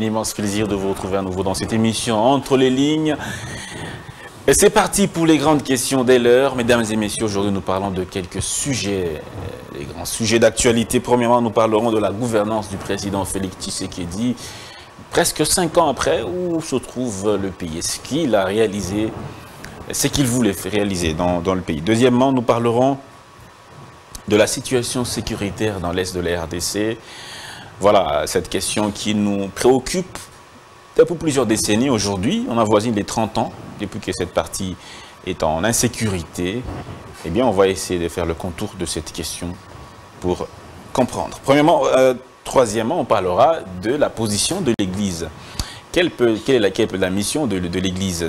immense plaisir de vous retrouver à nouveau dans cette émission Entre les lignes. Et c'est parti pour les grandes questions dès l'heure. Mesdames et messieurs, aujourd'hui nous parlons de quelques sujets, les grands sujets d'actualité. Premièrement, nous parlerons de la gouvernance du président Félix Tshisekedi. Presque 5 ans après, où se trouve le pays? Ce qu'il a réalisé, ce qu'il voulait réaliser dans le pays. Deuxièmement, nous parlerons de la situation sécuritaire dans l'est de la RDC. Voilà, cette question qui nous préoccupe depuis plusieurs décennies. Aujourd'hui, on avoisine les 30 ans, depuis que cette partie est en insécurité. Eh bien, on va essayer de faire le contour de cette question pour comprendre. Troisièmement, on parlera de la position de l'Église. Quelle est la mission de l'Église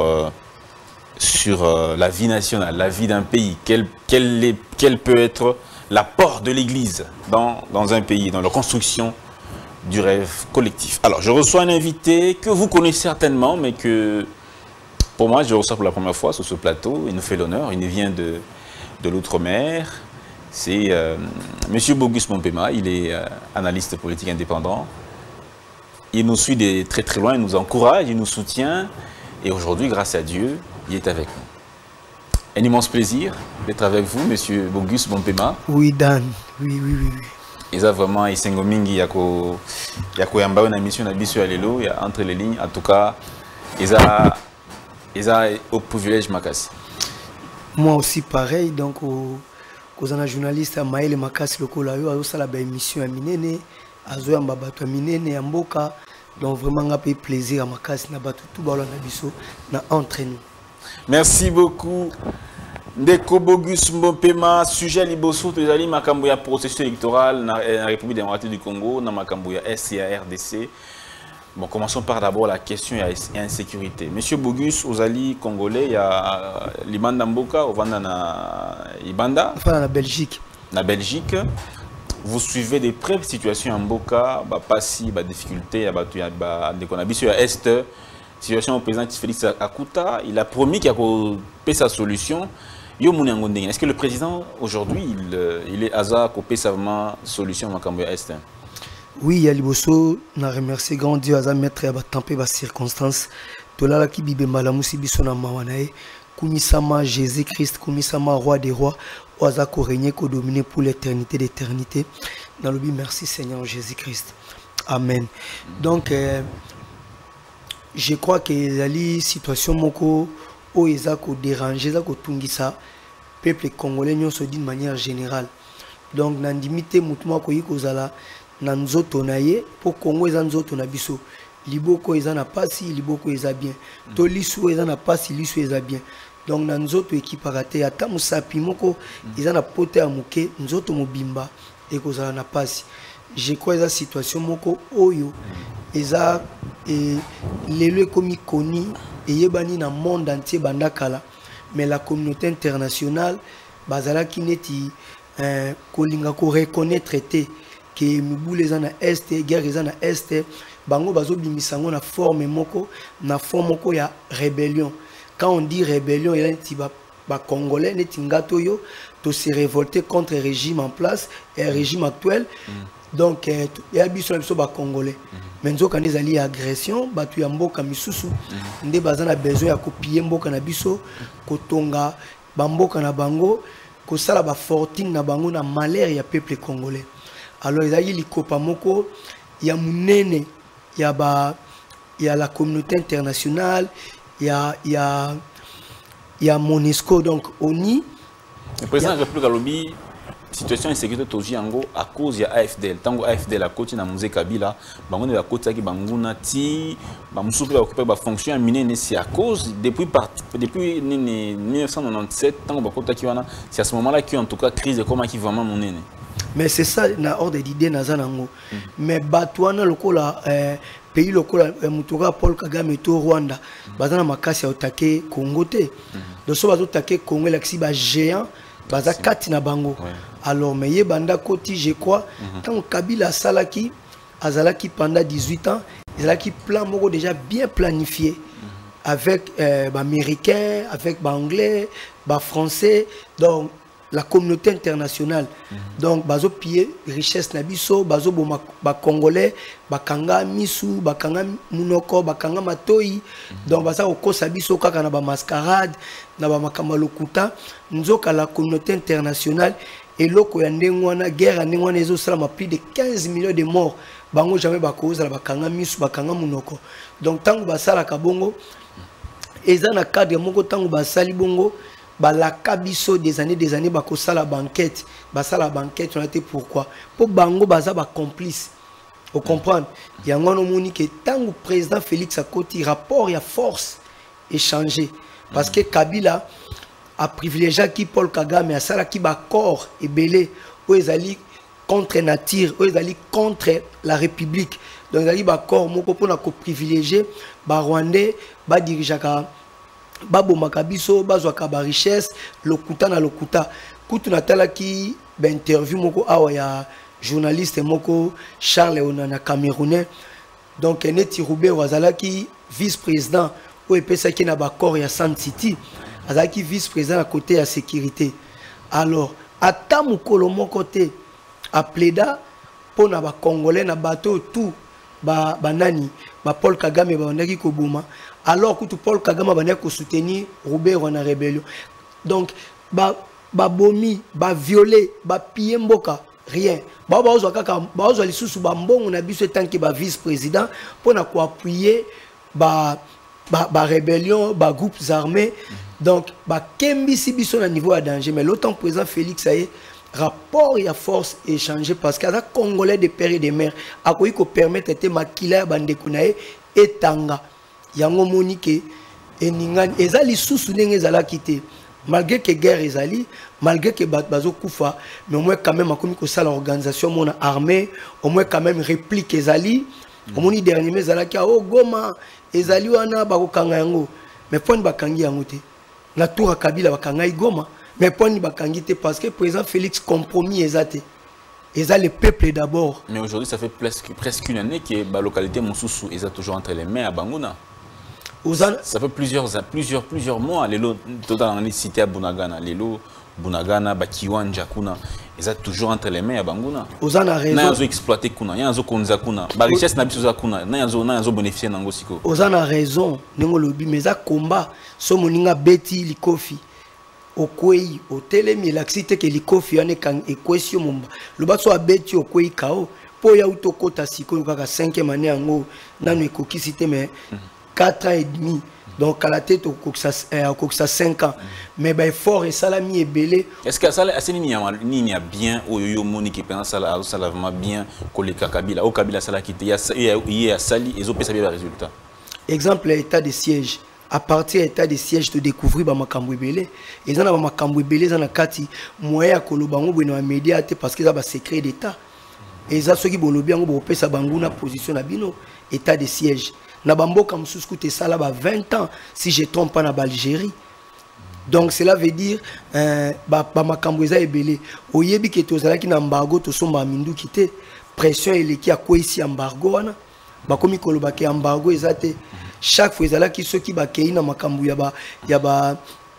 sur la vie nationale, la vie d'un pays? Quel peut être l'apport de l'Église dans un pays, dans la construction du rêve collectif? Alors, je reçois un invité que vous connaissez certainement, mais que, pour moi, je reçois pour la première fois sur ce plateau. Il nous fait l'honneur, il nous vient de l'Outre-mer. C'est M. Bogus Mompema, il est analyste politique indépendant. Il nous suit de très très loin, il nous encourage, il nous soutient. Et aujourd'hui, grâce à Dieu, il est avec nous. Un immense plaisir d'être avec vous, M. Bogus Mompema. Oui, Dan. Oui. Et ça, vraiment, il s'est mingi, il y a une émission à l'élo, il y a entre les lignes. En tout cas, il a au privilège Makassi. Moi aussi, pareil. Donc, aux journalistes à Maël Makassi, le Kolayo, à la émission à Minene, à Zoya Mbabato à Minene, à Mboka. Donc, vraiment, on a payé plaisir à Makassi, na batu tout ballon na biso, na entre nous. Merci beaucoup. Ndeko Bogus Mompema, sujet liboso, tu as makambo ya processus électoral dans la République démocratique du Congo, dans makambo ya SCA-RDC. Bon, commençons par d'abord la question et insécurité. Monsieur Bogus, aux alliés congolais, il y a l'Ibanda Mboka, au Vanda na Ibanda. Enfin, la Belgique. La Belgique. Vous suivez des près situations en Mboka, pas difficulté, sur l'Est. Situation au président Félix Akuta, il a promis qu'il a coupé sa solution. Est-ce que le président, aujourd'hui, il est hasard coupé sa solution à Est? Oui, il y a Liboso, on a remercié grand Dieu à mettre à tempé les circonstances. Tolala qui bibe malamusi bisona mawanae, kumisama Jésus-Christ, kumisama roi des rois, oaza ko régner ko dominer pour l'éternité d'éternité. Dans le but, merci Seigneur Jésus-Christ. Amen. Donc je crois que les situations moko o ezako déranger, ezako tungisa peuple congolais se dit de manière générale. Donc nandimité mutuma ko yikozala na nzoto na ye pour Congo eza nzoto na biso. Liboko eza na pasi, liboko eza bien. To lisu eza na pasi, lisu eza bien. Donc na nzoto ekiparate ata musapi moko eza na pote ya muke nzoto mobimba ekozala na pasi. Je crois eza situation moko oyo eza lelo komi koni eyebani na monde entier bandakala, mais la communauté internationale bazala ki neti kolinga ko reconnaître te que mibule eza na est, guerre eza na est, bango bazo bimisango na forme moko ya rébellion. Quand on dit rébellion, il y a un Congolais neti ngato yo to se révolter contre le régime en place et le régime actuel. Donc il y a biso ba Congolais. Mais nous avons des agressions, batu ya mboka misusu, nde bazana besoin ya copier mboka na biso, kotonga bamboka na bango, ko sala ba fortune na bango na malheur ya peuple congolais. Alors il y a likopa moko ya munene ya la communauté internationale, il y a MONUSCO, donc ONI. Le président de la République Alobi, situation insécurité toji yango à cause ya AFDL. Tango AFDL a côté na Mzee Kabila, bango ne la côté qui banguna ti, ba musupe ba occuper ba fonction minene, c'est à cause depuis 1997 tango ba côté qui wana, c'est à ce moment-là qui en tout cas crise comment qui vraiment monene. Mais c'est ça na ordre d'idée na zanango. Mais batwana lokola pays lokola mutuka Paul Kagame to Rwanda, bazana makasi otake Congo te. Donc so bazo take Congo l'axi ba géant, baza kati na bango. Alors mais yebanda koti je crois tant Kabila salaki azalaki pendant 18 ans, azalaki plan moko déjà bien planifié avec américains, avec anglais, français. Donc la communauté internationale. Donc bazo piller richesse na biso, bazo ba congolais, bakanga misu, bakanga munoko, bakanga matoi. Donc baza okosa biso kaka na ba mascarade, na ba makamba lokuta, nzoka la communauté internationale et loko ya ndengwana guerre ndengwana ezo sala plus de 15 millions de morts. Bango jamais bakoza la bakanga misu, bakanga munoko. Donc tango basala kabongo eza na cadre moko tango basali bongo balaka biso des années bakosala banquette, basala banquette on a été pourquoi pour bango baza ba complice. Vous comprenez? Yango no moni que tango président Félix Akoti rapport ya force échangé parce que Kabila a privilégié qui Paul Kagame a sala ki ba corps et belé ou ezali contre nature, ou ezali contre la République. Donc ezali ba corps moko pona ko privilégier ba Rwandais ba dirijaka babo makabiso bazwaka ba richesse lokuta na lokuta kutu natala ki ba interview moko awa ya journaliste moko Charles Onana Camerounais donc neti Robert wazalaki vice-président ou epesa ki na ba corps ya Sun City azalaki vice-président à côté ya sécurité. Alors ata mukolo moko te a plaida pona ba congolais na bateau tout ba nani ba Paul Kagame ba ondaki ko boma alors que Paul Kagame va soutenir Robert Wana rébellion. Donc ba bomi, ba violer, ba piller mboka, rien. Ba ozo lisusu ba mbongo na biso tant que ba vice-président pour na ko appuyer ba rébellion, ba groupes armés. Donc ba kembi si biso na niveau à danger mais l'autant président Félix aye rapport et à force échangé parce que les Congolais de père et de mère a quoi ko permettre te makila bande kunae etanga yango monike eningani ezali susu ndenge ezala kité malgré que guerre ezali malgré que bazo kufa mais au moins quand même akomi ko sala organisation mona armée au moins quand même réplique ezali au moins dernier mais ezala ki o Goma ezali wana bakokanga yango mais point bakangi yango te na tour Kabila bakanga Goma mais point bakangite parce que président Félix compromis ezate eza le peuple d'abord. Mais aujourd'hui ça fait presque une année que la localité Monsusu est toujours entre les mains à Banguna. Ça fait plusieurs mois lelo total en cité à Bunagana lelo Bunagana Bakiwanja kuna ils toujours entre les mains à Banguna. Ozana raison. Na yazo exploiter kuna, yazo konza kuna. Ba richesse na biso za kuna, na yazo bénéficier nango siko. Ozana raison, ningo lobi mais za combat so moninga beti likofi. Okwei otelemi laxité que likofi ane kan ekwesio mumba. Le baso abeti okwei kao po ya utokota siko kaka 5e année yango nanu ekokisite mais 4 ans et demi. Donc à la tête au ça 5 ans. Mais ben fort et salami est belé. Est-ce que ça ni a bien au yo moni qui pense ça vraiment bien koleka Kabila au Kabila sala qui y a sali et zo pesa bien résultat. Exemple l'état de siège. À partir de l'état de siège de découvrir ba makambo belé. Et ça na ba makambo belé ça na kati moya koloba ngo bino média parce que ça ba secret d'état. Et ça ceux qui bolobi ngo bo pesa banguna position na bino état de siège. Na bamboka msusu koute sala ba 20 ans si je trompe pas na Algérie. Donc cela veut dire ba makambo eza ebele oyebi ke tozala ki na embargo to somba mindu kité pression eleki a ko ici embargo wana ba komi koloba ke embargo ezate chaque fois ezala ki soki ba kei na makambo ya ba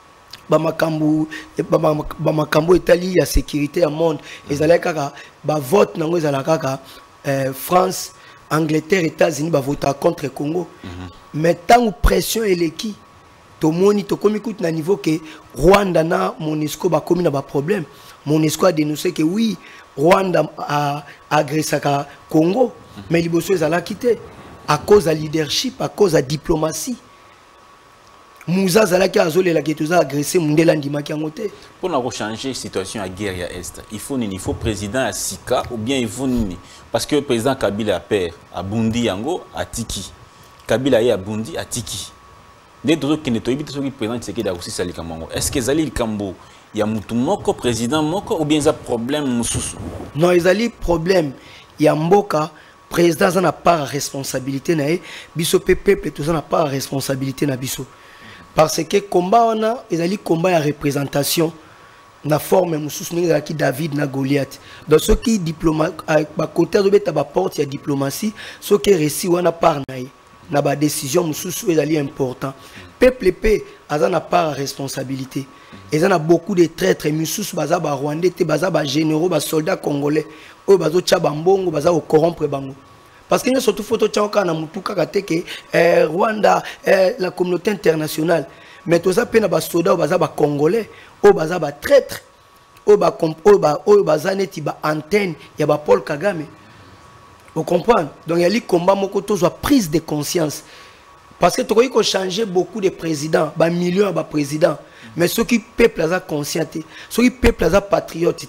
makambo etali ya sécurité ya monde ezala kaka ba vote nango ezala kaka France Angleterre, États-Unis va voter contre le Congo. Mais tant que pression est l'équipe, tout le monde est à niveau que Rwanda na Monusco va commis un problème. Monusco a dénoncé que oui, Rwanda a agressé le Congo, mais les bosseux ont quitté à cause de leadership, à cause de diplomatie. Mouza Zalaki a zolé la guettosa agressé Mundela Ndima qui a monté. Pour changer la situation à guerre à Est, il faut président à Sika ou bien il faut nini. Parce que le président Kabila a père à Bundi Yango à Tiki. Kabila est à Bundi à Tiki. Des trucs qui ne sont pas président Tshisekedi a aussi sali Kamango. Est-ce que Zali Kambo il y a mutu moko président moko ou bien il y a problème mususu? Non, il y a problème. Il y a mboka président n'a pas de responsabilité na biso peuple tout ça n'a pas de responsabilité na biso. Parce que combat on a ezali combat à représentation na forme mususu ninga ki David na Goliath. Donc ceux qui diplomate ba côté de beta ba porte ya diplomatie, ceux qui réussi wana par naï. na ba décision mususu ezali important. Peuple pe azana part à responsabilité. Ils ont beaucoup de traîtres mususu baza ba Rwandais te baza ba généraux ba soldats congolais o bazo tcha bambongo baza o corrompre bango. Parce que nous surtout photo tchaka na mutuka kateke Rwanda la communauté internationale. Mais tous ça pena ba soldats baza ba congolais o baza ba traîtres o baza neti ba antenne ya ba Paul Kagame. Vous comprenez? Donc il y a les combats mokoto soit prise de conscience. Parce que tu vois qu'on change beaucoup de présidents, bah millions de présidents, mais ceux qui peuple a conscient, ceux qui peuple a patriote.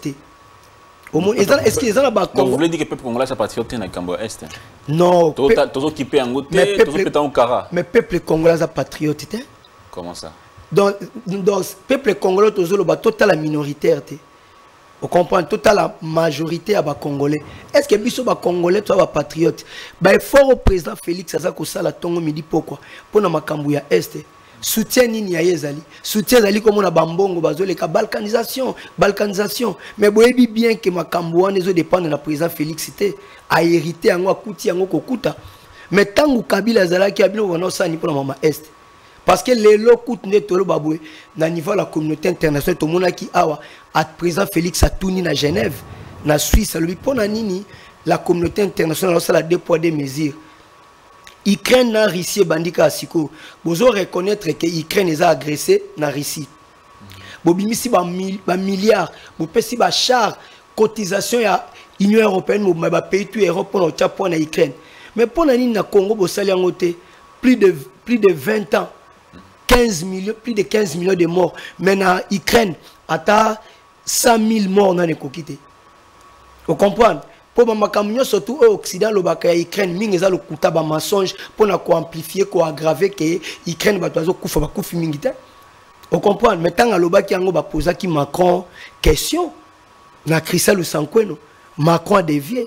Est-ce qu'ils ont la vous voulez dire que le peuple congolais est patriote dans le Cambo Est? Non. Tous qui paient en côté, tous qui paient en cara. Mais le peuple congolais est patriote. Comment ça? Donc le peuple congolais est totalement minoritaire. Vous comprenez, toute la majorité à les Congolais. Est-ce que les Congolais sont patriotes? Il faut au président Félix Azakosala Tongo me dit pourquoi. Pour na makambu ya Est. Soutien nini ya Yezali. Soutien Zali comme on a bambongo bazole ka balkanisation. Mais vous voyez bien que makambu wana zo dépend de la président Félix c'était a hérité yango akuti yango kokuta. Mais tangu Kabila Zalaki abino wana osani pour na mama Est. Parce que les locaux ne tolo baboué na niveau de la communauté internationale tout monde qui awa à présent Félix a tourné na Genève na Suisse lui pour na nini la communauté internationale ça la deux poids deux mesures. Ukraine na Russie bandika asiko bozo reconnaître que Ukraine les a agressé na Russie. Bobimisi ba milliards bo pesi ba char cotisation ya Union européenne ba pays tout Europe pour na pour na Ukraine. Mais pour na nini na Congo bo sali ngote plus de 20 ans 15 millions, plus de 15 millions de morts. Maintenant, Ukraine a 100 000 morts dans les coquités. Vous comprenez? Pour ma surtout au Occident, le Baka Ukraine, mingi le kuta ba mensonge pour na amplifier, aggraver que Ukraine va toizo kufa ba kufi mingita. Vous comprenez? Maintenant, à l'obaki ango ba posa ki Macron question na Christelle Lusankweno. Macron a dévié.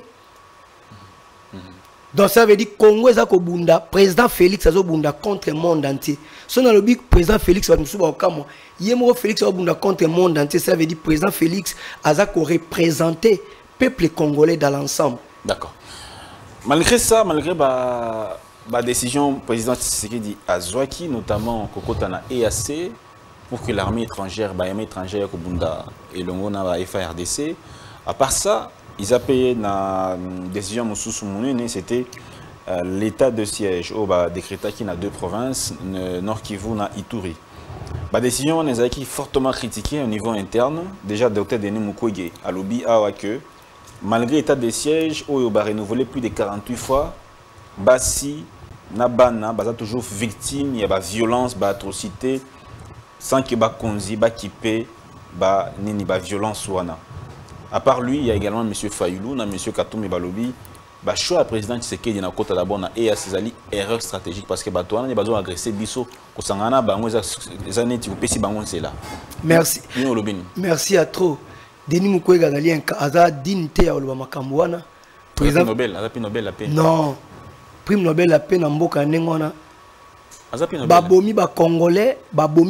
Donc ça veut dire que Congo est Bunda, président Félix a Bunda contre le monde entier. Si on a le président Félix va nous Félix a Bunda contre le monde entier, ça veut dire que président Félix a représenté le peuple congolais dans l'ensemble. D'accord. Malgré ça, malgré la décision du président Tshisekedi Azwaki, notamment Kokotana EAC, pour que l'armée étrangère, l'armée étrangère Bunda et le FARDC, à part ça, ils ont payé la décision c'était l'état de siège au décréta qui a deux provinces, Nord Kivu et Ituri. La décision on a fortement critiquée au niveau interne. Déjà, Dr Denis Mukwege a lobby que malgré l'état de siège, on a renouvelé plus de 48 fois. Bassi, Nabana, Baza toujours victime, il y a la violence, la atrocité, sans que ba konzi, ba kipé, ba nini, ba violence wana. À part lui, il y a également M. Fayoulou, M. Katoumi Balobi. Le choix du président Tshisekedi na kota d'abord na EAC erreur stratégique parce que Batouana ils ont agressé biso kosangana bango ezane ti pesi bango là. Merci. Merci à trop. Denis Mukwege azali aza dignité ya oloba makambo wana. Président Nobel, prix Nobel la paix. Non. Prix Nobel la paix na mboka ndengona. Babomi ba congolais,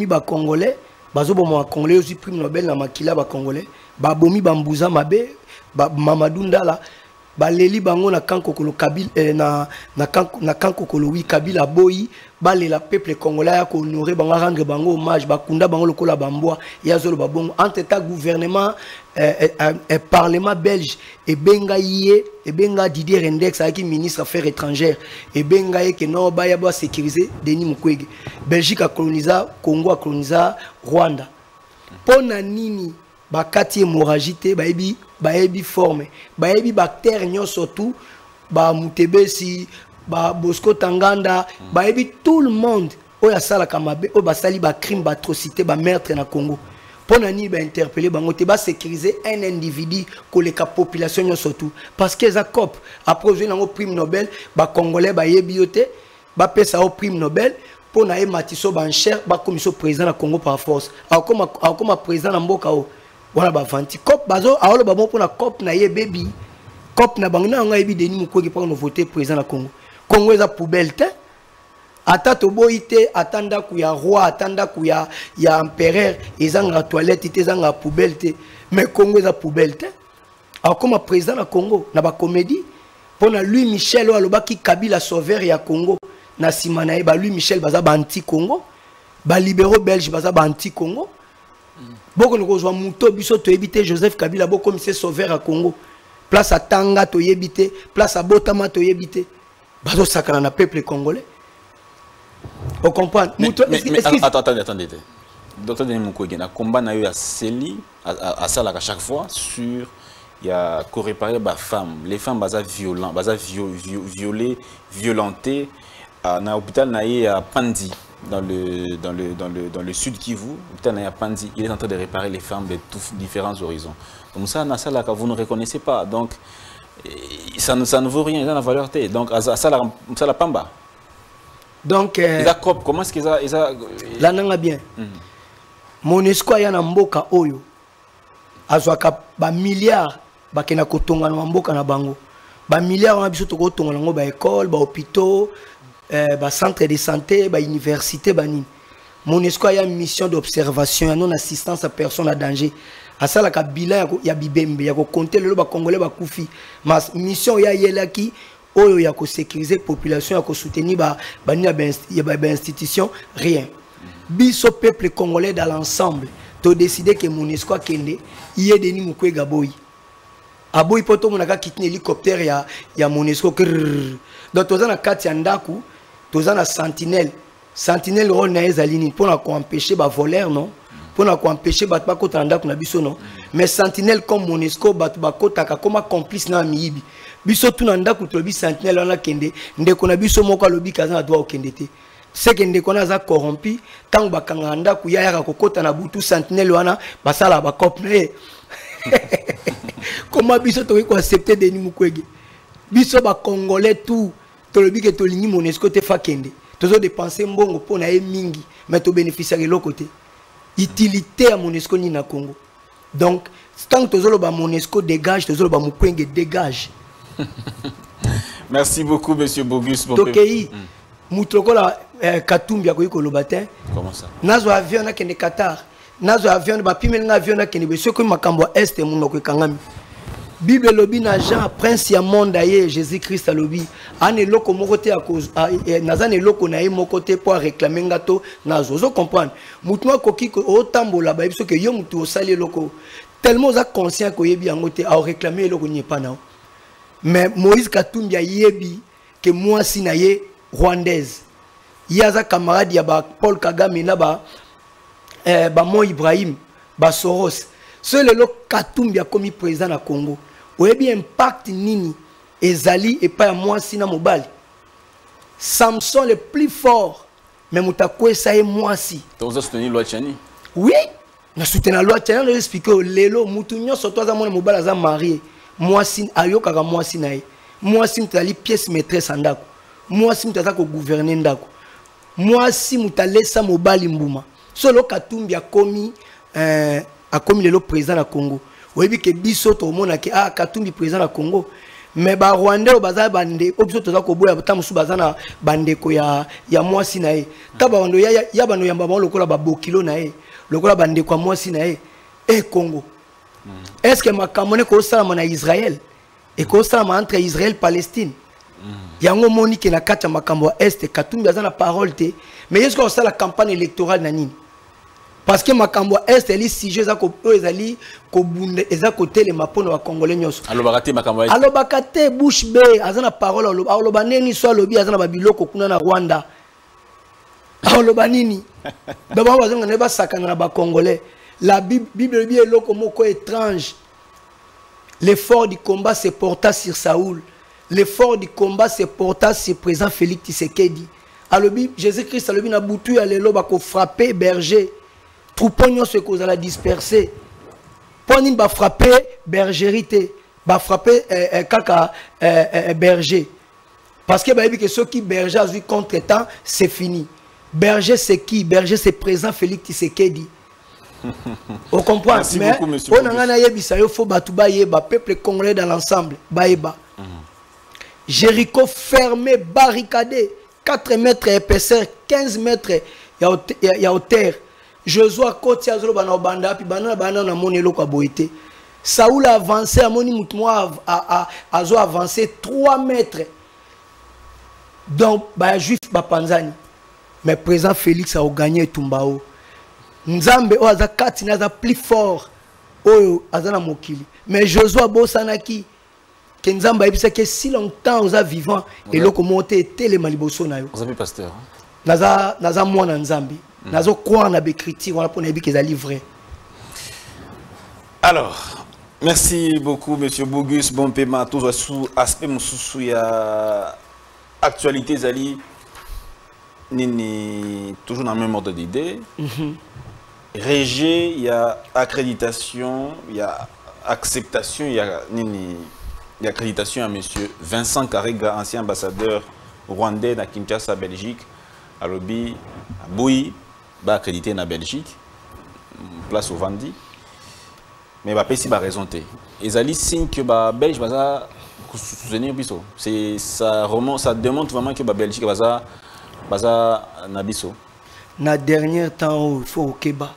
bazo bomo congolais aussi prix Nobel na makila ba congolais. Babomi bambuza mabe, Mamadou Ndala, baleli bango na kankokolo Kabila na kankokolo wi Kabila boyi, balela peuple congolais ya ko honorer bango rendre bango hommage, bakunda bango lokola bamboa ya zolo babongo entre gouvernement parlement belge et benga Didier Rendex qui ministre affaires étrangères et benga que non ba ya ba sécuriser Denis Mukwege. Belgique a colonisé, Congo a colonisé Rwanda. Pona nini bakati hémorragie baebi forme baebi bactère nyonso tout ba Mutebesi ba Bosco Tanganda baebi tout le monde oya sala kamabe o basali ba crime ba atrocité ba meurtre na Congo pona ni ba interpeller bango te ba sécuriser un individu ko le population nyonso tout parce que za cop après nango prime Nobel ba congolais baebi yote ba pesa au prime Nobel pona e matiso ba cher ba commission président na Congo par force comme président na mboka o voilà ba vanti cop bazo aolo ba bon pour na cop na ye baby cop na bangna nga yebi Denis Mukwege pour nous voter président na Congo. Congo eza poubelle te ata to boité atanda ku ya roi atanda ku ya empereur ezanga toilette te ezanga poubelle te mais Congo eza poubelle te alors comme président na Congo na ba comédie pour na lui Michel alobaki Kabila sauveur ya Congo na simanae ba lui Michel baza ba anti Congo ba libéraux belge baza ba anti Congo boko noko zwa muto biso to éviter Joseph Kabila boko monsieur sauveur à Congo place à Tanga to yebité place à Botama to yebité bazo sakana na peuple congolais on comprend attendez docteur Denis Mukwege na combat na yo ya Seli à ça là à chaque fois sur il y a qu'on réparer les femmes baza violent baza violées violentées à l'hôpital naïe à Pandi dans le sud Kivu l'hôpital naïe à Pandi il est en train de réparer les femmes de tous différents horizons comme ça na ça là que vous ne reconnaissez pas donc ça ne vaut rien ça n'a valeur té donc ça la pamba donc comment est-ce qu'ils a là nanga bien Monesco ya na mboka oyo azwaka ba milliards bakena kotonga na mboka na bango ba milliards na biso to kotonga nango ba école ba hôpitaux ba centre de santé ba université ba nini Monesco ya mission d'observation ya non assistance à personne à danger asala ka bilan ya bibembe ya ko compter le ba congolais ba kufi mas mission ya yelaki oyo ya ko sécuriser population ya ko soutenir ba institution rien biso peuple congolais dans l'ensemble to décider que Monesco kende iye Denis Mukwege boy aboy poto monaka kitne hélicoptère ya Monesco donc toza na kati ya ndaku toza na sentinelle rôle na ezalini pour na ko empêcher ba voleur non pour na ko empêcher ba kota ndaku na biso non mais sentinelle comme Monesco ba kota ka comme complice na miyibi biso tu na ndaku to bi sentinelle wana kende ndeko na biso moko alobi kaza na droit okende te c'est que ndeko na za corrompu tant bakanga ndaku ya yaka kokota na butu sentinelle wana basala ba cop na comment biso to ko accepter Denis Mukwege biso ba congolais tout to lobi ke to lingi Monesco te fa kende tozo dépenser mbongo pour na mingi mais to bénéficier de l'autre côté utilité à Monesco ni na Congo donc tant que tozo lo ba Monesco dégage tozo lo ba Mukwege dégage. Merci beaucoup monsieur Bogus Tokei Moutrokola Katumbi akoyi kolobatin. Comment ça? Nazo avion na kende Qatar. Nazo avion ba pimel na avion na kende beso ko makambo est mundo ko kangami. Bible lobi na Jean prince ya monde aye Jésus Christ lobi ane loko mokote à cause nazane loko na ye mokote pour réclamer ngato nazo zo comprendre. Mutuma koki ko otambola ba biso ke yo mutu osali loko tellement za conscient ko yebi angote a réclamer loko ni pa na. Mais Moïse Katumbi a yebi que moi si na ye rwandaise yaza camarade ya ba Paul Kagame na ba Mo Ibrahim ba Soros seul le Katumbi a commis président na Congo oyebi impact nini ezali et pas moi si na mobile Samson le plus fort mais mutakwe ça et moi si tu as soutenu loi Tchani oui na soutenir loi Tchani on expliquer lelo mutu nyonso to za mona mobile za marié moi si ayoka ka moi si na ye moi si mutali pièce maîtresse andako moi si mutata ko gouverner ndako moi si mutalesa mobali mbuma solo Katumbi a commis le président na Congo oyebi ke biso to mona ke Katumbi président na Congo mais ba Rwanda baza bande obiso to za ko boya tamusu baza na bande ko ya moi si na ye taba bando ya bano yamba ba lokola ba bokilo na ye lokola bande ko moi si na ye Congo est-ce que makamone ko salama na Israël et ko salama entre Israël Palestine yango moni ke na kata makambo est Katumbi aza na parole te mais est-ce qu'on sait la campagne électorale na nini parce que makambo est eli sujet za ko ezali ko bunde eza ko tele mapono wa congolais nyonso alobakate makambo est alobakate bouche be aza na parole aloba neni so alobi aza na babiloko kuna na Rwanda aloba nini d'abord bazonga ne ba sakana na ba congolais la Bible bien eloko moko étrange l'effort du combat se porta sur Saoul. L'effort du combat se porta sur le président Félix Tshisekedi. Alors, Jésus-Christ a dit boutu alelo bako frapper berger. Troupeau se cause la disperser. Poni ba frapper bergerité, ba frapper kaka berger. Parce que bah que ceux qui berger a vu contre-temps, c'est fini. Berger c'est qui? Berger c'est président Félix Tshisekedi. On comprend. Merci mais beaucoup, monsieur. On a yebisa yo fo batuba yeba peuple congolais dans l'ensemble. Baeba. Jéricho fermé, barricadé, 4 mètres épaisseur, 15 mètres il y a hauteur. Josué côté azolo bana banda puis bana na monelo kwa boité. Saoul a avancé à moni mutmoa a avancé 3 mètres. Donc, bah juif ba panzani. Mais président Félix a gagné Tumbao. Nzambe o aza kati aza plus fort. O azana mokili. Mais Joshua Bosanaki que Nzambe a dit que si longtemps vous êtes vivant et le commenté télé maliboso na yo. Vous avez pasteur. Naza mwana Nzambe. Nazo croire na be critique on a pour nebi que ça livré. Alors, merci beaucoup monsieur Bogus Bompema tout sous aspect mususu ya actualité zali nini toujours dans le même ordre d'idée. Rejet, il y a accréditation, il y a acceptation, il y a accréditation à monsieur Vincent Karega, ancien ambassadeur rwandais dans Kinshasa, Belgique, à Lobi, à Boui, accrédité dans Belgique, place au Vandi. Mais pas si ba raison té. Et ça signe que ba Belge va soutenir biso. C'est ça remonte, ça démontre vraiment que ba Belgique va na biso. Na dernier temps il faut au Keba.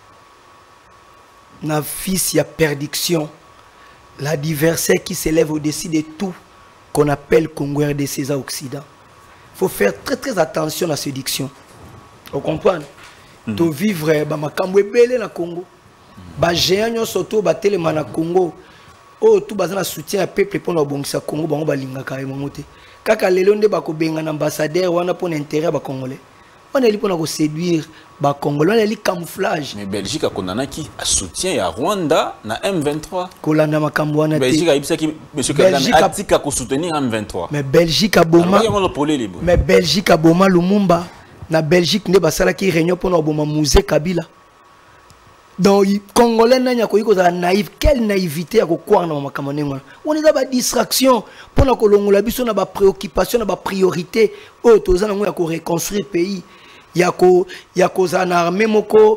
Na fils, il y a perdition. L'adversaire qui s'élève au-dessus de tout, qu'on appelle Congo RDC Occident. Il faut faire très très attention à ces dictions. Vous comprenez? De vivre dans le Congo. Les géants surtout téléman na Congo. Oh, tout le soutien à peuple pour le Congo. Kaka lelonde bako benga ambassadeur wana pour intérêt ba congolais. On est là pour séduire les Congolais, on est là camouflage. Mais Belgique a condamné qui a soutien à Rwanda na M23. Kolanda makambwana. Belgique a dit que monsieur Kagame a dit qu'il a soutenir M23. Mais Belgique a boma. Mais Belgique a boma Lumumba. Na Belgique ne basala qui réunion pour no boma musée Kabila. Donc Congolais n'anya ko yiko za naïf, quelle naïveté à croire na makamane. On est dans ba distraction pour na kolongola biso na ba préoccupation na ba priorité o tozana ngo ya ko reconstruire pays. Yako za na armée moko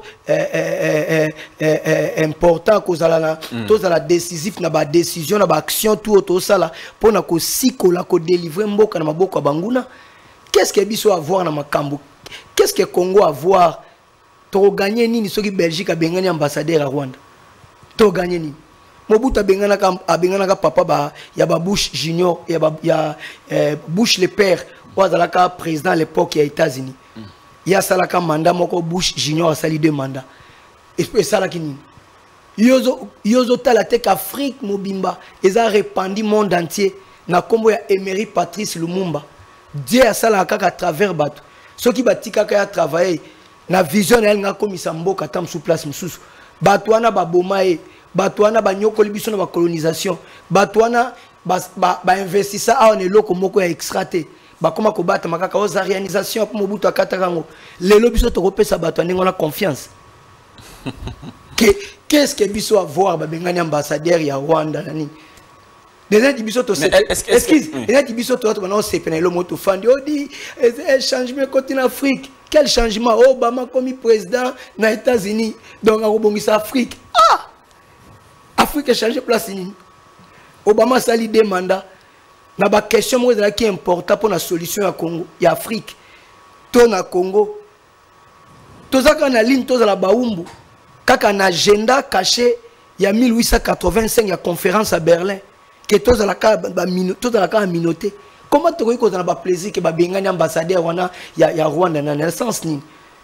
important kozala na tozala décisif na ba décision na ba action tout tosala pour na ko sikola ko délivrer mboka na maboko banguna. Qu'est-ce que biso avoir na makambo? Qu'est-ce que Congo avoir? To gagner nini soki Belgique a bengani ambassadeur à Rwanda? To gagner nini? Mobutu a bengana ka papa ba ya ba Bush Junior ya Bush le père wazalaka président à l'époque ya États-Unis. Ya salaka mandat moko Bush Junior a sali 2 mandats. Et ça qui nini? Yozo talatek Afrique mobimba eza répandu monde entier na kombo ya Emery Patrice Lumumba. Dieu a salaka à travers bato. Ceux qui batika ka travailler na vision elle nga komisa mboka tam sous place mususu batwana ba bomae batwana ba nyokoli biso na ba colonisation batwana ba investissa a on eloko moko ya extraté ba koma ko bata makaka aux réalisation pour Mobutu akatarango lelo biso to kopesa batwana ngona confiance qu'est-ce que biso avoir ba bengani ambassadeur ya Rwanda nani déjà biso to excuse déjà biso to na se penelo moto fandi odi changement côté en Afrique. Quel changement? Obama comme président dans les États-Unis, donc à Afrique. Ah! Afrique a changé de place. Obama a eu 2 mandats. Il y a une question qui est importante pour la solution à Congo. Il y a Afrique. Tout na Congo. Tout ça qu'on a ligne, tout ça la Baumbu. Quand on a un agenda caché, il y a 1885, il y a une conférence à Berlin. Que tout ça la minorité. Comment tu vois qu'on a pas plaisir que bengani ambassadeur wana ya Rwanda na sens ni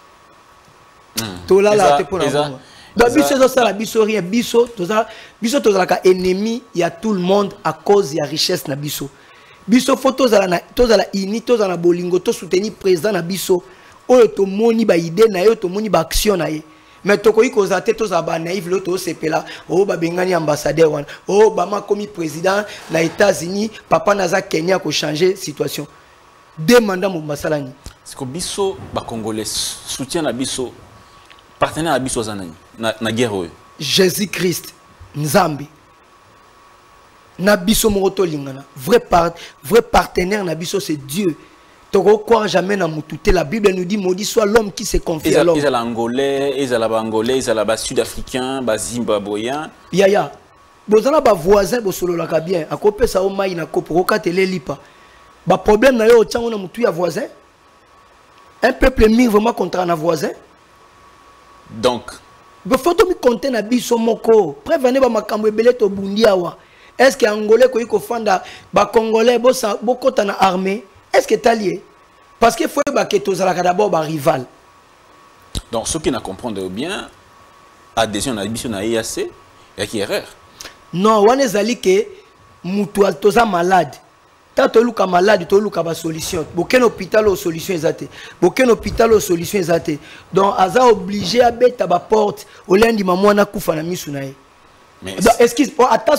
to la te pour la donc biso ça la biso rien biso to ça ka ennemi il y a tout le monde à cause ya richesse na biso photo za la ini to za na bolingo to soutenir président na biso oyo to moni ba idée na yo to moni ba action na ye. Mais toko iko za te to za ba naïf lo to sepela o ba bengani ambassadeur wana o ba ma komi président na États-Unis papa naza Kenya ko changer situation 2 mandats mo masalani c'est que biso ba congolais soutien na biso partenaire na biso za nani na guerre oyo Jésus Christ Nzambi na biso mo to lingana vrai partenaire na biso c'est Dieu. Tu ne crois jamais dans Moutouté. La Bible nous dit maudit soit l'homme qui se confie à l'homme. Ils sont angolais, ils sont angolais, ils sont sud-africains, zimbabwéens. Yaya. Vous avez des voisins qui sont bien. À côté ça, on a un lipa. Le problème na yo tchango na mutu ya voisin. Un peuple mire vraiment contre un voisin. Donc. Il faut que compter na biso moko. Prévenez ba makambo ebele to bundi awa. Est-ce que angolais ko fanda ba congolais bo kota na armée? est-ce que tu as lié? Parce qu'il faut que tu aies d'abord un rival. Donc, ce qui n'a compris bien, adhésion à l'IAC, il y a qui erreur. Non, on est allé que tu es malade. Quand tu es malade, tu as une solution. Aucun hôpital a solution exacte. Aucun hôpital a solution exacte. Donc, on est obligé à mettre la porte au lundi, maman a koufa na misu na ye. Mais est-ce que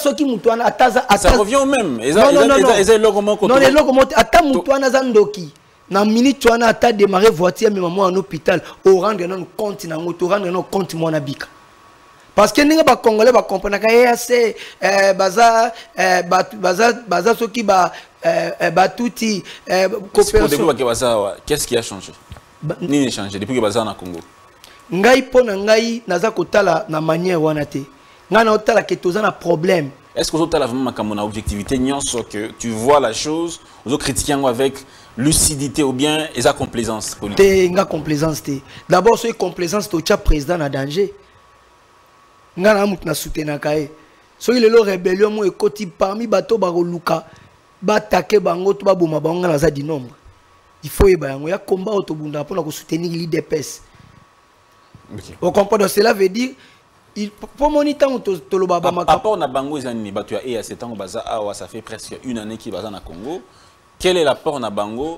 ça revient au même. Non, les locomotives, attends, Moutouana Zandoki. Dans une minute, tu as démarré voiture, mais maman en hôpital, au rendre un compte, au rendre un compte, mon habika. Parce que les Congolais comprennent que c'est baza ce qui va batouti coopération. Qu'est-ce qui a changé? Ni changé depuis que baza na Congo. Ngai pona ngai naza kotala na manière wana te. Ngai na otala que toza na problème. Est-ce que tu as vraiment comme objectivité que tu vois la chose, vous critiquez avec lucidité ou bien la complaisance politique? Nga complaisance te. D'abord c'est complaisance to cha président na danger. Nga na mut na soutenir kae. So il est le rébellion mo ekoti parmi bato ba luka ba attaquer bango to ba boma bango na za di nombre. Il faut y ba ya combat autobunda pour na ko soutenir l'IDPS. OK. Au comprendre cela veut dire il pour moniter to lo baba maka. Rapport na bango ezani bato ya EAC tango baza awa ça fait presque une année qui baza na Congo. Quel est l'apport na bango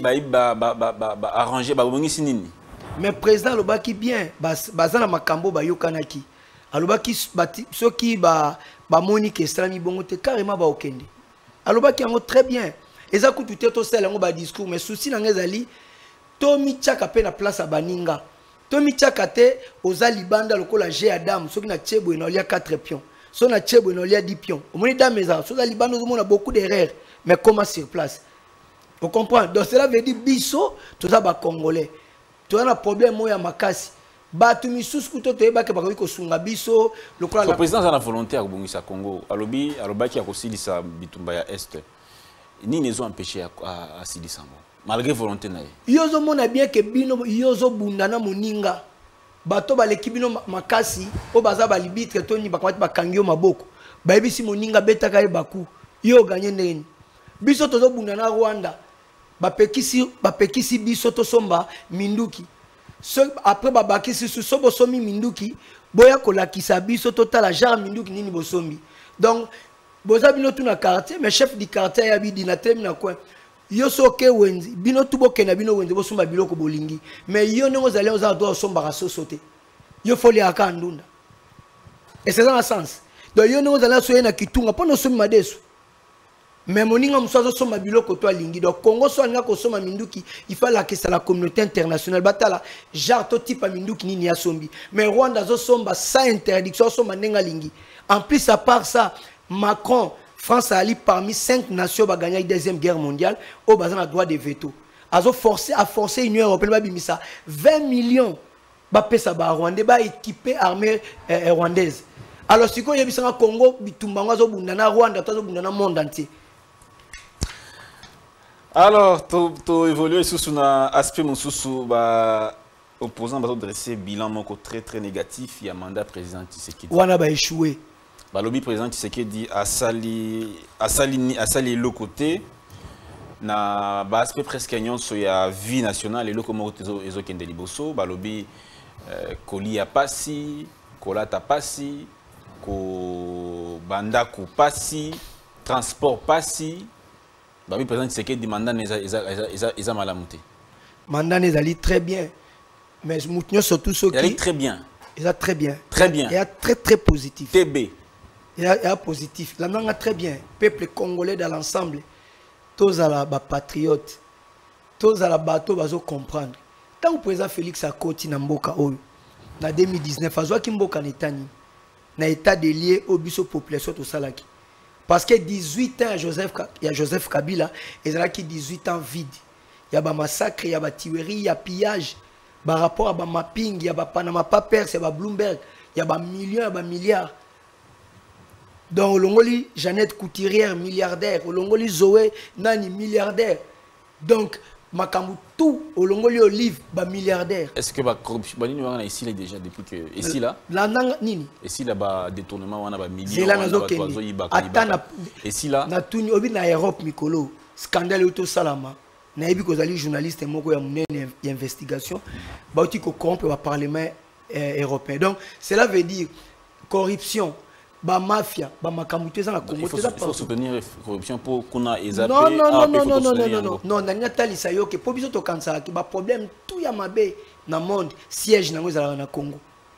arranger ba bongi sinini? Mais président lobaki bien baza na makambo ba yokanaki. Alobaki ceux qui ba monique estrami bongo te carrément ba okende. Alobaki yango très bien. Eza kutu te to sala ngo ba discours mais souci na ngezali to mi tchaka pe na place a baninga. To mi tchaka te oza libanda lokola G Adam ceux qui na tchebo eno lia 4 pions. So na tchebo eno lia 10 pions. Omoni da meza so za libanda ozo mona beaucoup d'erreurs mais comment sur place. Vous comprenez? Donc cela veut dire biso tout ça ba congolais. Tu as un problème moya makasi. Batu misusu kuto to yeba ke bakoki ko sunga biso lokola le président a la volonté à bongisa Congo. Alobaki a kosilisa bitumba ya est. Ni ne zo empêcher à silisa ngo. Malgré volonté na ye. Yozo mona bien que bino yozo bundana moninga. Bato baleki bino makasi o baza ba libitre to ni bakwati bakangio maboko. Ba yebisi moninga betaka ye baku. Yo gagné neni. Biso tozo bundana Rwanda. Bapekisi biso to somba minduki. Après babakisi so bosomi minduki boya kolakisa biso totala genre minduki nini bosombi. Donc boza bino tuna quartier mais chef du quartier ya bidi na temi na coin. Yo soke wenzi bino tuboke na bino wenzi bosomba biloko bolingi mais yo nengo zale oza do somba raso sauter. Yo foli aka ndunda. Et c'est dans le sens. Donc yo nengo zale soye na kitunga pono somi madesu. Mais moninga musazo soma biloko to alingi donc Congo so nga ko soma minduki il faut que la communauté internationale batala genre to type minduki nini ya sombi mais Rwanda zo somba sans interdiction soma nenga lingi en plus à part ça Macron France ali parmi 5 nations ba gagner la deuxième guerre mondiale au bazan a droit de veto a forcé l'Union européenne ba bimisa 20 millions ba pesa ba Rwandais ba équiper armée rwandaise alors si ko yebisa Congo bitumba ngazo bundana Rwanda to zo bundana monde entier. Alors, tu évolué sur un aspect opposant à dresser bilan très très négatif. Il y a un mandat président Tshisekedi. On a échoué. Le lobby président Tshisekedi a sali le côté na aspect presque sur la vie nationale et le comment ils ont kende liboso. Lobby koli a passi, kolata passi, ko banda ko passi, transport passi. Le président Tshisekedi dit mandat n'est pas malamuté. Mandat n'est très bien. Mais je surtout ceux qui... Il est très bien. Il est très bien. Très bien. Il est très très positif. TB. Il est positif. La langue est très bien. Peuple congolais dans l'ensemble. Tous à la patriote. Tous à la bateau, ils comprendre. Tant que le président Félix a côté dans Mboka, en 2019, il a dit Mboka Netani. Dans l'état de lié au biso population au Salaki. Parce que 18 ans, il y a Joseph Kabila, et il y a 18 ans vide. Il y a des massacres, il y a des tueries, il y a pillage. Par rapport à des mapping, il y a des Panama Papers, il y a des Bloomberg, il y a des millions, il y a des milliards. Donc, Olongoli, Jeannette Couturière, milliardaire. Olongoli, Zoé, Nani, milliardaire. Donc, Makamou, tout, Olongoli, Olive, milliardaire. Est-ce que la corruption est ici déjà depuis que. Ici là ici là, détournement, on a millions. C'est là, on ici là. Na Europe, Mikolo. Scandale auto salama. naïbi kozali journaliste moko ya munene investigation bauti ko corrompre le parlement européen. Donc cela veut dire corruption, ba mafia, ba makamute za na Congo. Il faut soutenir la corruption pour qu'on a non non non non non non non non nanya talisa yo ke po biso to kansa ki ba problème tout ya mabe na monde siège nango za na Congo.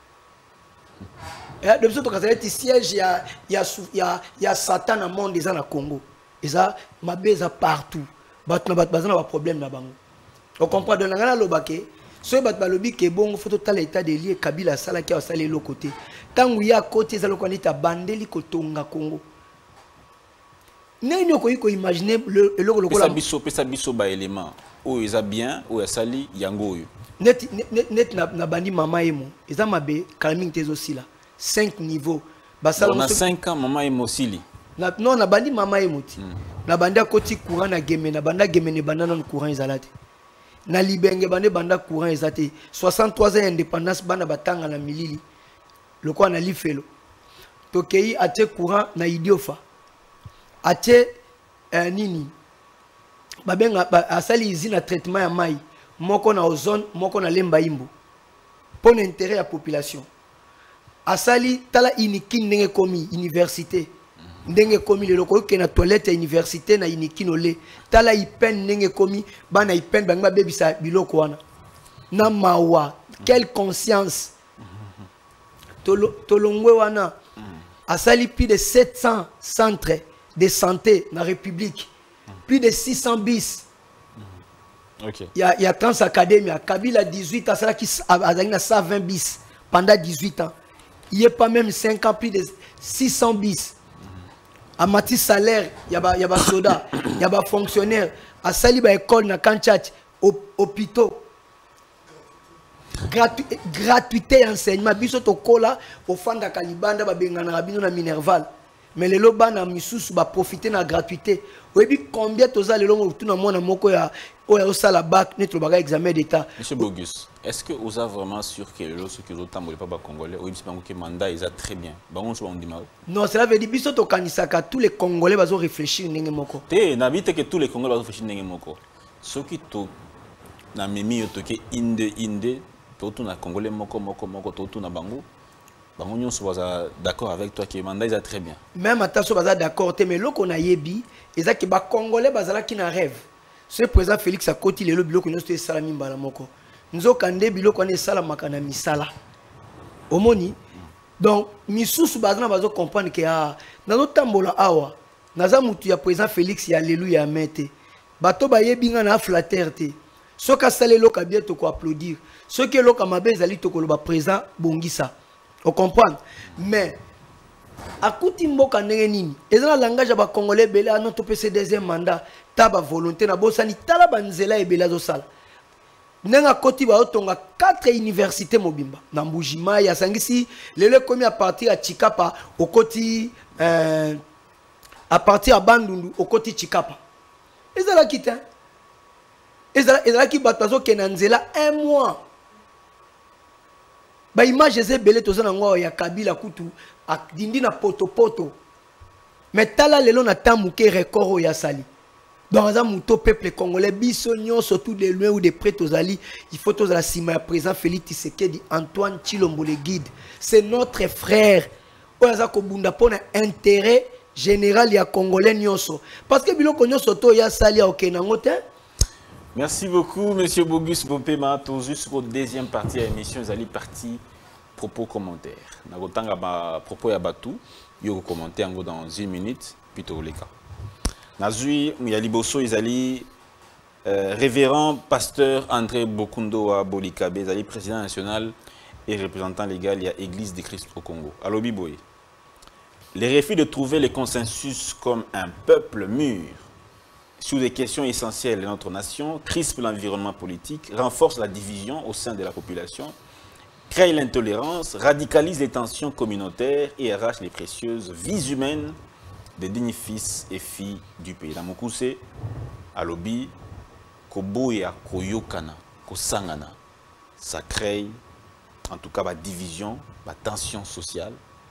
Et de biso to kansa ti siège ya Satan na monde za na Congo. Eza mabe za partout. Bat na bat bazana ba problème na bango. On comprend de ngana lobake. So bat balobi ke bongo photo tal état de lié Kabila sala ki a salé l'autre côté. Tangu ya côté za lokani ta bandeli kotonga Congo. Neni ko imaginer le lokola pesa biso ba élément o eza bien o ya sali yango yo. Net na bandi mama emo. Eza mabe calming tezo sila. 5 niveaux. Basala on a 5 ans mama emo sili. Non na bandi mama emo ti. Na banda koti courant na game na banda game ne banda non courant ezalate. Na libenge banda courant ezate 63 ans indépendance banda batanga na milili lokwa na lifelo tokei ate courant na idiofa ate nini babenga asali izina traitement ya mai moko na ozone moko na lemba imbo pour l'intérêt ya population asali tala iniki ndenge komi université ndenge komi le loko ke na toilette ya université na inikino le tala ipen ndenge komi bana ipen bangba bebisa biloko wana na mawa quelle conscience tolongwe wana asali plus de 700 centres de santé na république plus de 600 bis OK il y a Trans Académie Kabila 18 asala qui a 120 bis pendant 18 ans il y a pas même 5 ans plus de 600 bis à mati salaire y a ba soda y a ba fonctionnaire à sali ba école na Kanchat hôpitaux gratuité enseignement biso to kola au fanda kalibanda ba bengana rabino na Minerval mais les loba na misusu ba profiter na gratuité oyebi combien toza le longo tuna mona moko ya o sala bac netro baga examen d'état. Monsieur Bogus, est-ce que vous êtes vraiment sûr que ce que vous avez pas congolais ou que mandat ils a très bien bango so on dit non cela veut dire biso to kanisaka tous les congolais bazo réfléchir ndenge moko te na bite que tous les congolais bazo réfléchir ndenge moko ce qui to na memi yo to ke inde to to na congolais moko to to na bango bango so baza d'accord avec toi que mandat ils a très bien même attention baza d'accord te mais loko na yebi eza ke ba congolais bazala ki na rêve ce président Félix Akoti le biloko nyonso esala mimbala moko nzokande biloko wana esalamaka na misala omoni donc misusu bazana bazo comprendre que nazotambola awa naza mutu ya président Félix ya alléluia amen te bato bayebi nga na flatter te soki asala eloko bien toko applaudir soki eloko mabe ezali tokoloba président bongisa on comprend mais akuti mboka ndenge nini eza na langage ya bakongolais ebele ano topesa deuxième mandat ta ba volonté na bosani tala banzela ebele azosala ndenge akoti baotonga 4 universités mobimba na Mbujima ya sangisi lelo ekomi à partir ya Chikapa okoti à partir ya Bandundu okoti Chikapa ezalaki te ezalaki bato bazokenda nzela 1 mois ba image ezebele tozana ngo ya Kabila kutu dindi na poto mais tala lelo na tamuke record ya sali dans un mouton peuple congolais bisognon surtout de loin ou de près tozali il faut tozala sima ya président Félix Tshisekedi Antoine Tshilombo le guide c'est notre frère oyaza ko bunda pona intérêt général ya congolais nyonso parce que biloko nyonso to ya sali ya okenango te. Merci beaucoup, Monsieur Bogus Bopema. Tout juste pour la deuxième partie de l'émission, vous allez partir propos commentaires. Nous avons propos à Batou. Vous commenter dans 1 minute, puis tout les cas. Nazui, Muyaliboso, Izali, révérend pasteur André Bokundo Bolikabe, Izali, président national et représentant légal de l'Église de Christ au Congo. Alors, Biboy, les refus de trouver le consensus comme un peuple mûr sur des questions essentielles de notre nation, crispe l'environnement politique, renforce la division au sein de la population, crée l'intolérance, radicalise les tensions communautaires et arrache les précieuses vies humaines des dignes fils et filles du pays. Dans mon coup, c'est Alobi, Koboya, Koyokana, Kosangana. Ça crée en tout cas la division, la tension sociale.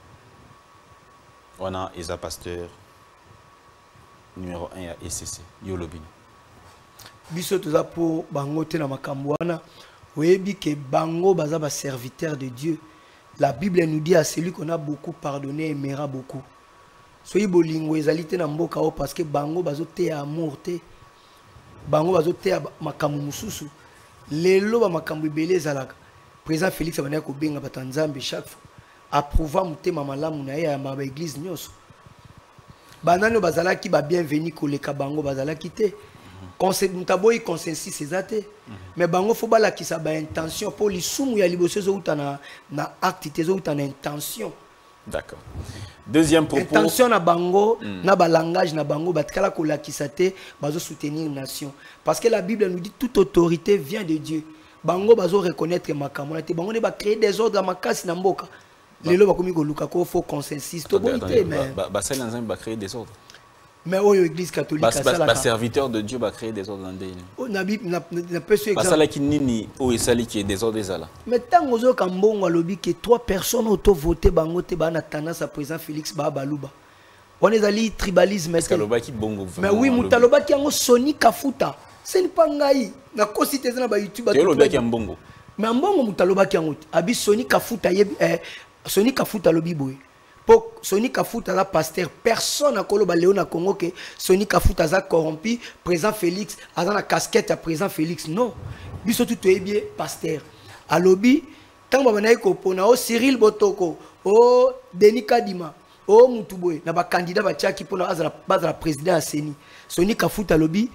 On a Esa Pasteur numéro 1 à ECC, Yolobini. biso toza pour bango te na makambo wana oyebi ke bango baza ba serviteur de Dieu. La Bible nous dit à celui qu'on a beaucoup pardonné aimera beaucoup. Soyi bolingo ezali te na mboka o parce que bango bazo te amour te. Bango bazo te makambo mususu. Lelo ba makambo ebele ezalaka. Président Félix abana ko benga batanzambe chaque fois. Approuva mutema malamu na ya ba église nyonso. Banano bazalaki ba bienvenu koleka bango bazalaki te. Mutaboyi consensus ezate. Mais bango faut bala ki sa ba intention pour lisumu ya liboso zo utana na acte te zo utana intention. D'accord. Deuxième propos. Intention na bango, na ba langage na bango, batkala ko la kisate, bazo soutenir nation. Parce que la Bible nous dit toute autorité vient de Dieu. Bango bazo reconnaître makamona te, bango ne ba créer des ordres makasi na mboka. Lelo bakomi ko luka ko faut consensus to bonité mais ba ça l'ensemble va créer des ordres. Mais au église catholique ça la serviteur de Dieu va créer des ordres dans des. Oh nabi na peut se exemple. Ça là qui nini o esali qui est des ordres là. Mais tant ozo kambongo lobi que 3 personnes auto voté bango te ba na tendance à président Félix ba baluba. On est allé tribalisme est-ce que bongo. Mais oui mutaloba ki yango Sony Kafuta. Ce n'est pas ngai na kosite na ba YouTube to loba ki mbongo. Mais mbongo mutaloba ki yango abi Sony Kafuta Sony Kafuta lobi boy. Pour Sony Kafuta la pasteur, personne n'a koloba Léona Congo que Sony Kafuta a corrompu président Félix, a la casquette à président Félix. Non. Biso tout est bien pasteur. À lobby, tant que ko pona o Cyril Botoko, o Denis Kadima, o Mutuboy, na ba candidat ba tchaki pona la président Seni. Sony Kafuta lobby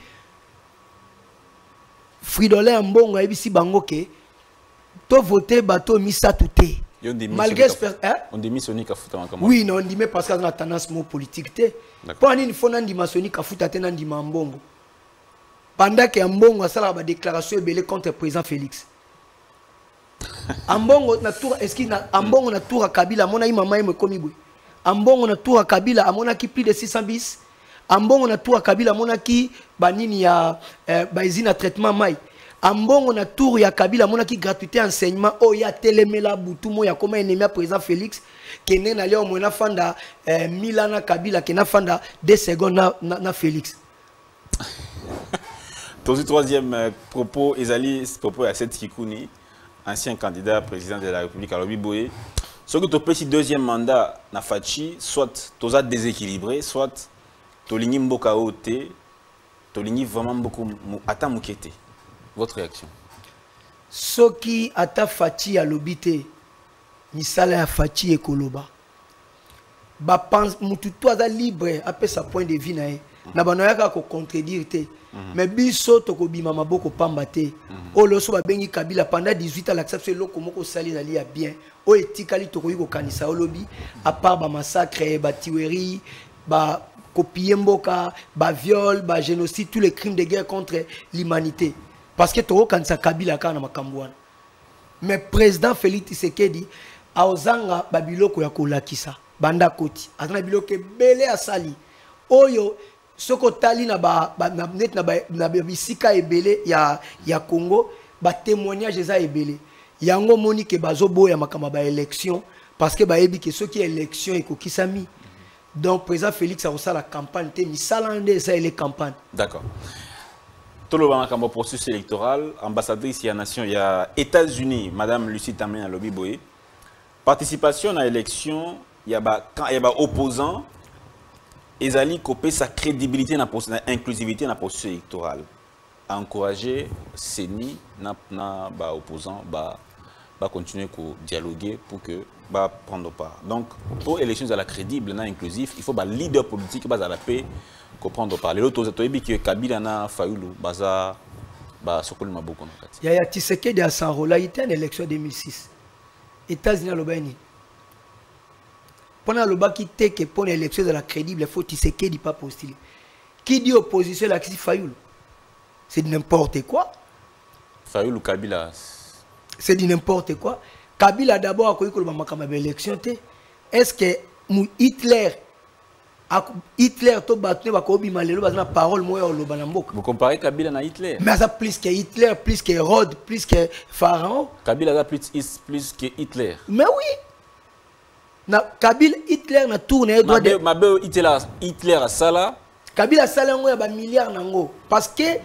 Fridolin Mbongo a bisi bango ke to voter bato misa touté. Malgré on dit Sony Kafuta makambo. Oui, non, on dit mais parce qu'on a tendance mot politique té. Pour une fois on dit Sony Kafuta té nan di Mbongo. Pendant que Mbongo a sala ba déclaration belé contre président Félix. Mbongo na tour est-ce qu'il na Mbongo na tour à Kabila mona i mama me komi boy. Mbongo na tour à Kabila amona ki plus de 600 bis. Mbongo na tour à Kabila mona ki banini ya baizina traitement mai. Ambongo na tour ya Kabila mona ki gratuité enseignement o ya telemela butumo ya koma ennemi président Félix kene na leo mona fanda Milana Kabila kena fanda 2 secondes na Félix. Ton troisième propos Ezali propos à cette Kikouni ancien candidat président de la République à Lobiboé. Ce que tu petit deuxième mandat na Fachi soit toza déséquilibré soit toligni mboka oté toligni vraiment beaucoup ata mukete. Votre réaction? Ce qui ata Fachi à l'obité, misala ya Fachi et Koloba. Ba pense mututu aza libre après sa point de vue nae. Na banoyaka ko contredire te. Mais biso to ko bima maboko pamba te. O loso ba bengi Kabila pendant 18 ans l'accepte loko moko sali na lia bien. O etikali to ko yiko kanisa olobi à part ba massacre, ba tuerie, ba copier mboka, ba viol, ba génocide, tous les crimes de guerre contre l'humanité. Parce que Toro Kansa Kabila kana makambwana. Mais président Félix Tshisekedi a ozanga babiloko ya kolakisa banda koti. Azana biloko belé asali. Oyo soko tali na net na bisika ebele ya Congo ba témoignage eza ebele. Yango moni ke bazobo ya makamba ba élection parce que ba yebi ke soki élection ekokisami. Donc président Félix a osala la campagne te misalande ça les campagnes. D'accord. Tout le monde a un processus électoral, ambassadrice, il y a nation, il y a États-Unis, Madame Lucie Tamé à Lobiboé. Participation à l'élection, il y a opposants, ils allaient couper sa crédibilité, inclusivité dans le processus électoral. Encourager CENI, opposants, continuer à dialoguer pour que prendre part. Donc, pour l'élection de la crédible, inclusif, il faut un leader politique qui la paix. Comprendre parler l'autre autres que Kabila na Fayoulou baza sokoli maboko na kati ya Tshisekedi a s'enrôler il était en élection 2006 États-Unis à l'Obani pendant le bas qui était que pour l'élection de la crédible il faut Tshisekedi pas postuler qui dit opposition là qui Fayoulou c'est n'importe quoi Fayoulou Kabila c'est n'importe quoi Kabila d'abord a connu que le makama élection est-ce que Hitler to battu ba ko bima lelo bazana parole moya o loba na mboka. Vous comparez Kabila na Hitler? Mais ça plus que Hitler, plus que Hérode, plus que Pharaon. Kabila a plus que Hitler. Mais oui. Na Kabila Hitler na tourné droit de Hitler a sala. Kabila sala ngo ya ba milliards nango parce que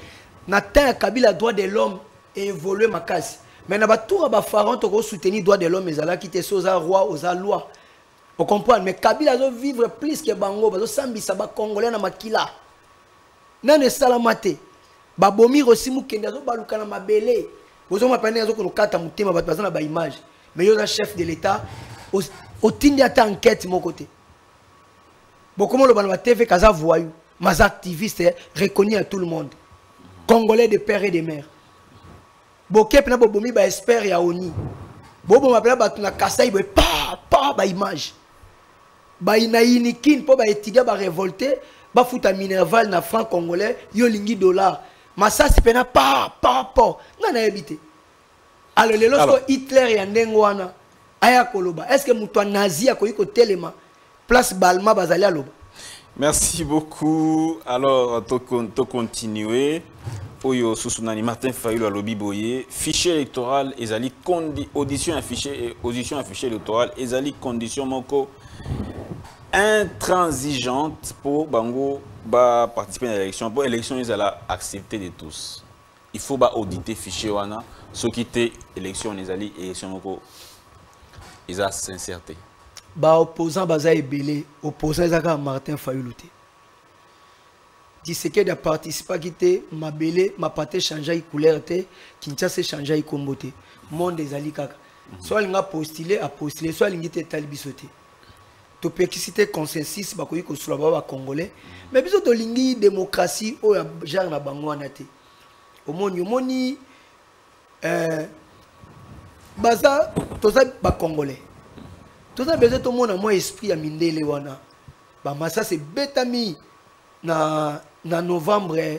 Nathan Kabila droit de l'homme et évoluer ma casse. Mais na ba tour ba pharaon to soutenir droit de l'homme ezala qui te soza roi aux loi. Vous comprenez? Mais Kabila doit vivre plus que Bango, bazo sambisa ba congolais na makila. Nane salamate. Ba bomir aussi mukende zo baluka na mabele. Bozo mapane azo ko kata mutema ba bazana ba image. Mais yo chef de l'état au tindi ata enquête mon côté. Bon comment le banwa TV kaza voyou, mas activistes reconnus à tout le monde. Congolais de père et de mère. Bokep na bobomi ba espère ya oni. Bobo mapela ba tuna kasai ba ba image. Ba inainikin po ba étudier ba révolter, ba futa minerval na franc congolais, yo lingi dollar. Massa si pena pa. Nana habité. Alors le lorsque Hitler ya ndengwana aya koloba, est-ce que muto nazi akoyiko telema place Balma bazali aloba. Merci beaucoup. Alors to continuer. Oyo Sousounani Martin Fayulu à Lobi Boye, fichier électoral ezali audition affichée électoral ezali condition moko intransigeante pour bango ba participer à l'élection. Pour l'élection ils allaient accepter de tous. Il faut ba auditer fichier wana ce qui était élection ezali élection moko ils a sincérité. Ba opposant baza ebele, opposant ezaka Martin Fayulu te. Tshisekedi a participé à quitter ma belé, ma pâté changé couleur té, Kinshasa changé comboté. Monde des alikaka. Soit il a postulé, soit il a talibisoté. To pécicité consensus, bakoyi ko sulaba congolais. Mais biso to lingi démocratie o genre na bango anate. Omoni baza toza ba congolais. Toza besoin to mona mo esprit ya mindele wana. Ba massa c'est betami na novembre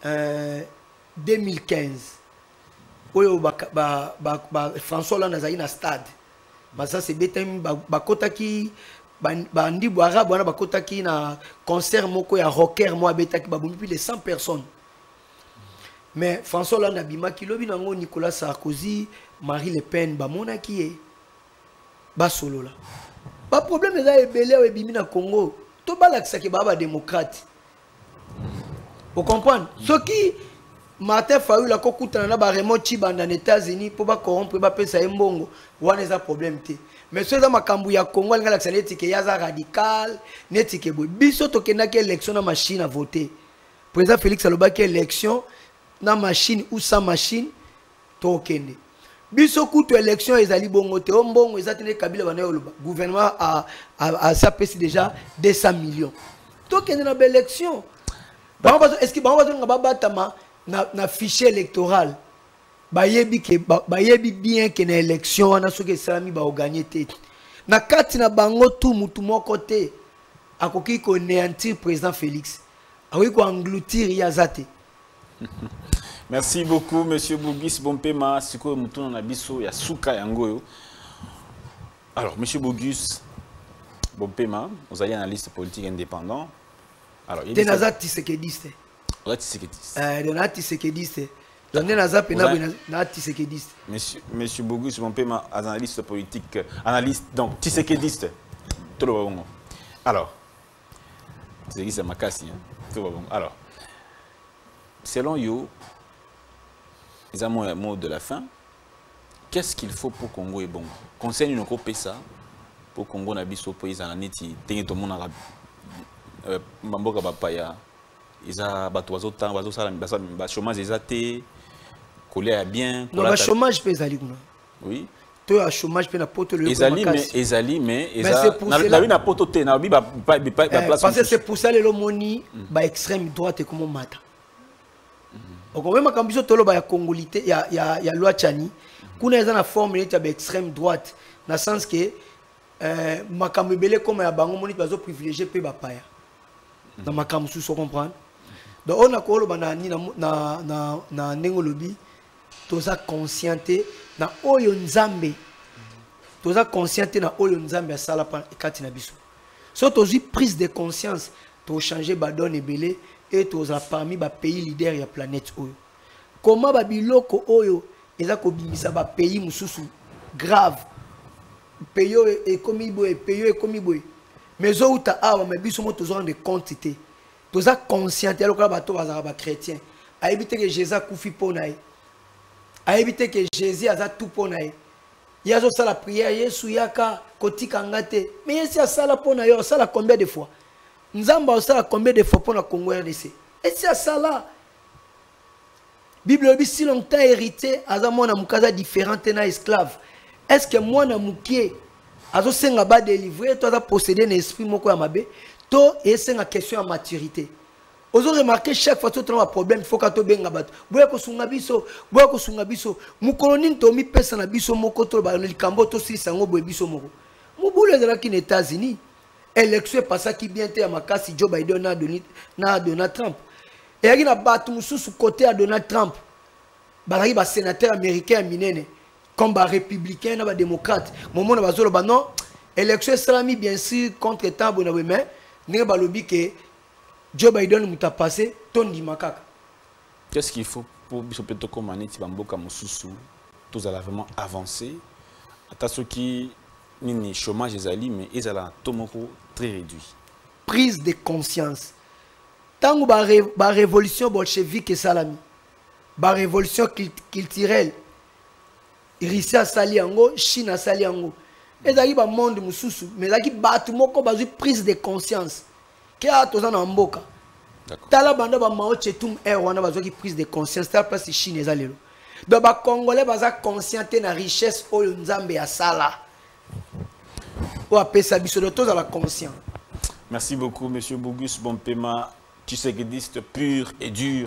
2015 oyo François Hollande azali na stade basa se betem bakotaki bandi arabe wana bakotaki na concert moko ya rocker mo abetaki babumi plus de 100 personnes mais François Hollande abimaki lobi nango Nicolas Sarkozy Marie Le Pen bamonaki ye basolola ba problème eza ebele o ebimi na Congo to balakisa ke baba démocrate. Vous comprenez? Ce qui Martin Fayulu a kokutana na ba Raymond Tshibanda aux États-Unis pour ba corrompre ba pesa mbongo wana eza problème te. Mais ceux makambu ya Congo ngala ksaneti ke yaza radical neti ke boy biso to kenaki élection na machine à voter. Président Félix alobaki élection na machine ou sans machine to kende. Biso kutu élection ezali bongo te mbongo ezatene Kabila bana yoloba. Gouvernement a sapesi déjà 200 millions. To kende na élection. Est-ce que na fichier électoral bayebi bien que na élection wana soki salami ba gagner te na kati na bango tout mutu moko te akoki ko néantir président Félix akoki ko engloutir yazate. Merci beaucoup monsieur Bogis Bompema siko mutu na biso ya suka yango. Alors monsieur Bogis Bompema, vous allez analyste politique indépendant. Alors, il y a des Tshisekidiste. Monsieur Bogus, mon père, analyste politique, analyste, donc, Tshisekidiste. Tout le monde. Alors, Tshisekidiste, c'est ma casse. Alors, selon you, les amours et mot de la fin, qu'est-ce qu'il faut pour Congo est bon? Conseil nous copier ça pour Congo n'abisso pour les ananiti, tenir tout le monde arabe. Mamboka bapaya isa bato bazotanga bazosala ba chômage ezate colère bien non ba chômage pe ezali kuna oui to ya chômage pe na poto le ezali mais na na poto te na bi ba place parce que c'est pour ça le moni ba extrême droite comme mata ok même makambiso tolo ba ya congolité ya loi chani kuna eza na forme ya ba extrême droite na sens que makambo belé comme ya bango moni bazo privilégier pe bapaya dans ma cam sous comprendre donc on a kolo banani na ndenge lobi toza conscienté na oyo nzambe toza conscienté na oyo nzambe asala pa ekati na biso so tozi prise de conscience to changer ba donne belé et toza parmi ba pays leader ya planète oyo comment ba biloko oyo eza ko bimisa ba pays mususu grave pays et comme boy pays et comme boy mais autres awa mais biso mo tozo rendre compte te toza conscient alors que bato bazara ba chrétien a évité que Jésus a koufi ponaï. A évité que Jésus a tout ponaï. Il y a la prière, Yesu yaka koti kangate. Mais Yesu a ça la ponaï, ça la combien de fois? Nzamba ça la combien de fois pour la Congo RDC? Et c'est ça là. Bible dit si longtemps hérité, azamona mukaza différente na esclave. Est-ce que moi na mukie azo senga ba délivrer, toi as possédé un esprit moko ya mabe, to et c'est une question de maturité. Vous avez remarqué chaque fois que tu as un problème, il faut que tu aies un bateau. Si tu as un biso, mukoloni to mi pesa na biso moko to ba likambo to si sango boye biso moko. Mubule za ki États-Unis. Élection passée qui bien te makasi Joe Biden na Donald Trump. Et il y a battu mususu côté à Donald Trump. Ba ba sénateur américain minene comme ba républicain na ba démocrate. Momo na bazolo ba non, élection salami bien sûr contre temps bon mais ne ba lobby que Joe Biden m'a passé ton di makaka. Qu'est-ce qu'il faut pour bisopeto komani ti bamboka mususu tous allons vraiment avancer ata soki nini chômage ezali mais ezala tomoko très réduit. Prise de conscience. Tango ba révolution bolchevique et salami. Ba révolution culturelle. Russie a sali yango, Chine a sali yango. Ezali ba monde mususu mais ezali batu moko bazui prise de conscience. Qui a tous en amboka. Tala banda ba Mao Tse-tung wana bazaki prise de conscience ta place Chine ezalelo. Donc ba congolais baza conscient na richesse oyo nzambe ya sala. O apesa biso de tous à la conscience. Merci beaucoup monsieur Bogus Bompema, tshisekidiste pur et dur.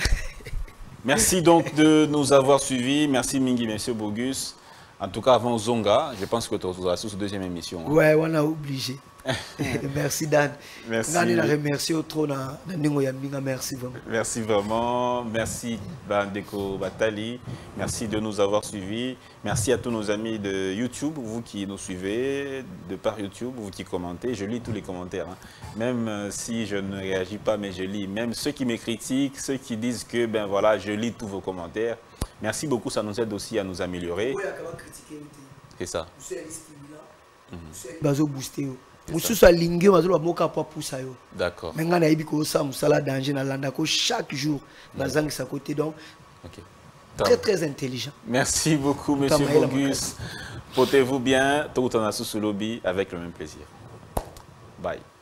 Merci donc de nous avoir suivis. Merci Mingi monsieur Bogus. En tout cas avant Zonga, je pense que tu auras sous deuxième émission. Hein. Ouais, on a obligé. Merci Dan. Merci. Merci au trône. Merci vraiment. Merci vraiment. Merci Bandeko Batali. Merci de nous avoir suivis. Merci à tous nos amis de YouTube, vous qui nous suivez de par YouTube, vous qui commentez. Je lis tous les commentaires. Hein. Même si je ne réagis pas, mais je lis. Même ceux qui me critiquent, ceux qui disent que ben voilà, je lis tous vos commentaires. Merci beaucoup, ça nous aide aussi à nous améliorer. C'est ça. D'accord. Chaque jour, côté donc. Très intelligent. Merci beaucoup, monsieur Bogus. Portez-vous bien. Tout en sous le lobby avec le même plaisir. Bye.